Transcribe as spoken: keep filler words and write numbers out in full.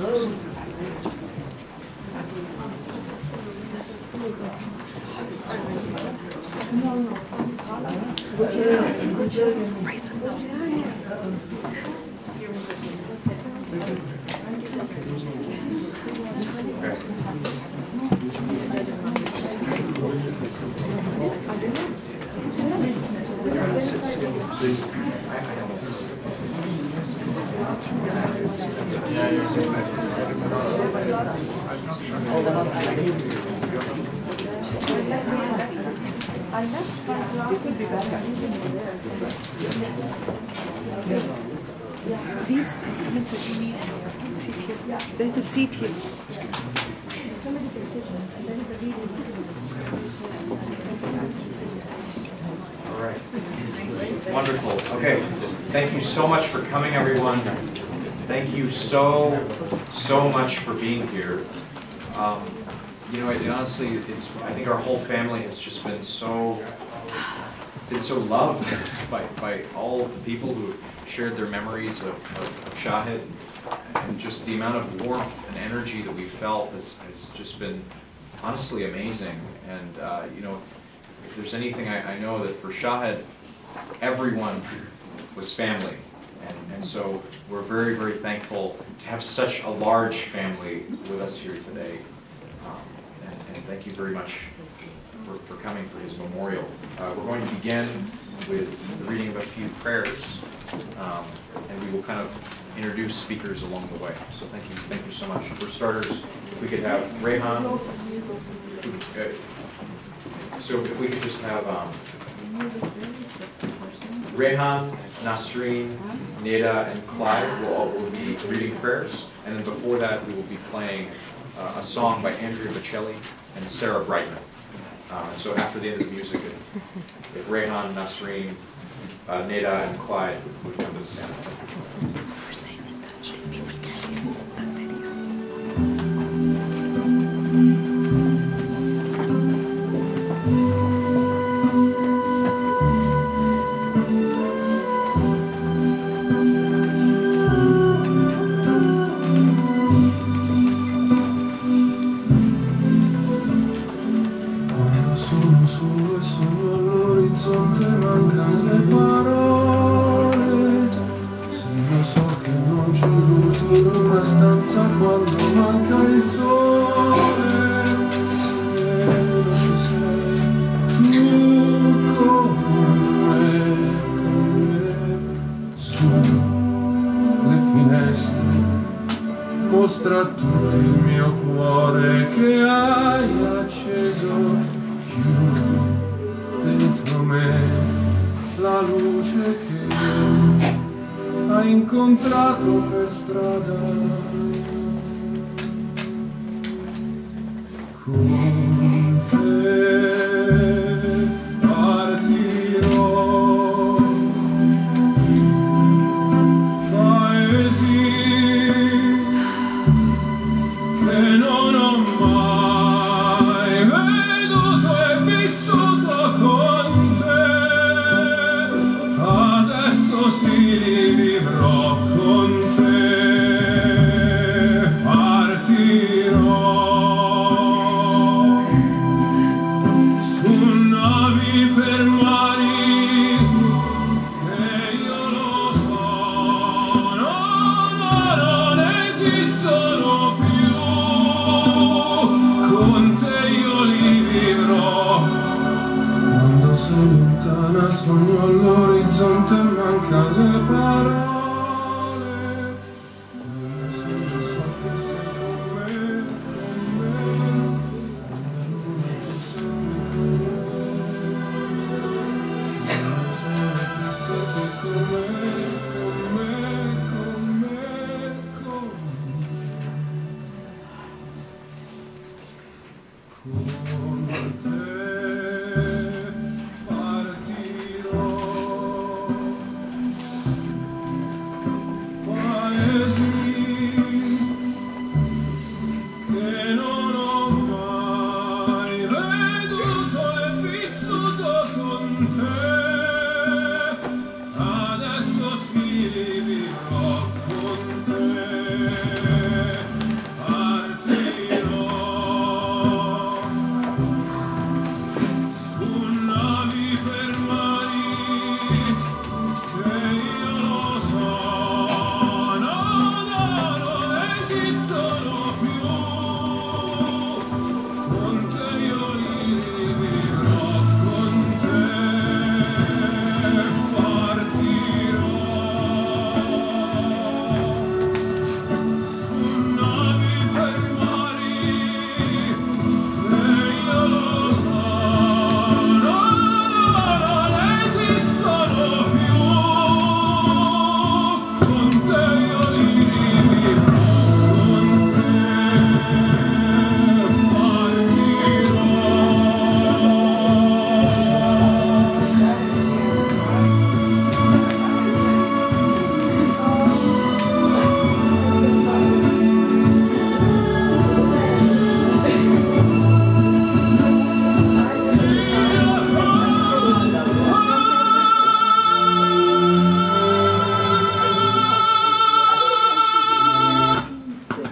Please come and sit with me and sit here. There's a seat here. All right. Wonderful. Okay. Thank you so much for coming, everyone. Thank you so, so much for being here. Um, you know, it, it honestly, it's. I think our whole family has just been so, been so loved by by all the people who have shared their memories of, of, of Shahid, and just the amount of warmth and energy that we felt has, has just been honestly amazing. And uh, you know, if, if there's anything I, I know that for Shahid, everyone was family. And, and so we're very, very thankful to have such a large family with us here today. Um, and, and thank you very much for, for coming for his memorial. Uh, we're going to begin with the reading of a few prayers, um, and we will kind of introduce speakers along the way. So thank you, thank you so much. For starters, if we could have Rehan. If we, uh, so if we could just have um, Rehan, Nasreen, Neda, and Clyde will all will be reading prayers, and then before that we will be playing uh, a song by Andrea Bocelli and Sarah Brightman. Uh, so after the end of the music, if, if Rehan, Nasreen, uh, Neda, and Clyde would, would come to the stand. Mostra a tutti il mio cuore che hai acceso, chiudi dentro me la luce che hai incontrato per strada. Con te partirò, paesi che non ho mai veduto e vissuto con te, adesso si rivivrò con te, partirò su navi per mari che io lo so, no, no, non esistono più. Con te io li vivrò. Quando sei lontana sogno all'orizzonte e manca le parole. Io so che sei con me, con me, come luna tu sei con me. Io so che sei con me, con me, con me, con me. Con te partirò, paesi che non ho mai veduto e vissuto con te, adesso si rivivrò con te.